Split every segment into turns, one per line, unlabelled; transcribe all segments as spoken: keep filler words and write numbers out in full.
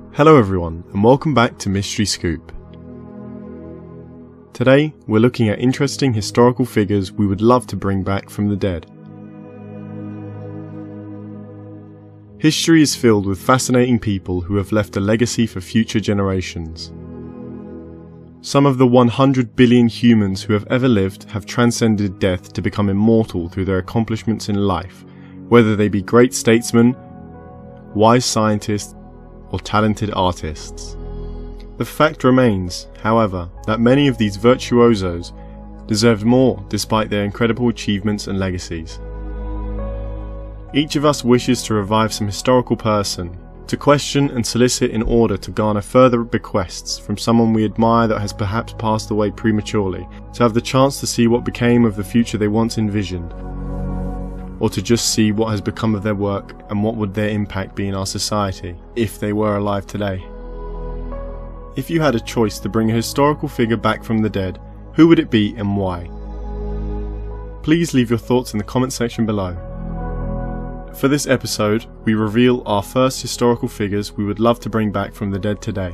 Hello everyone, and welcome back to Mystery Scoop. Today, we're looking at interesting historical figures we would love to bring back from the dead. History is filled with fascinating people who have left a legacy for future generations. Some of the one hundred billion humans who have ever lived have transcended death to become immortal through their accomplishments in life, whether they be great statesmen, wise scientists, or talented artists. The fact remains, however, that many of these virtuosos deserved more despite their incredible achievements and legacies. Each of us wishes to revive some historical person, to question and solicit in order to garner further bequests from someone we admire that has perhaps passed away prematurely, to have the chance to see what became of the future they once envisioned, or to just see what has become of their work and what would their impact be in our society, if they were alive today. If you had a choice to bring a historical figure back from the dead, who would it be and why? Please leave your thoughts in the comment section below. For this episode, we reveal our first historical figures we would love to bring back from the dead today.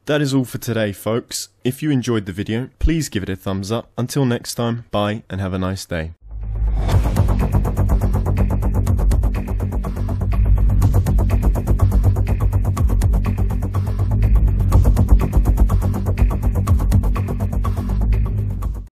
That is all for today, folks. If you enjoyed the video, please give it a thumbs up. Until next time, bye and have a nice day.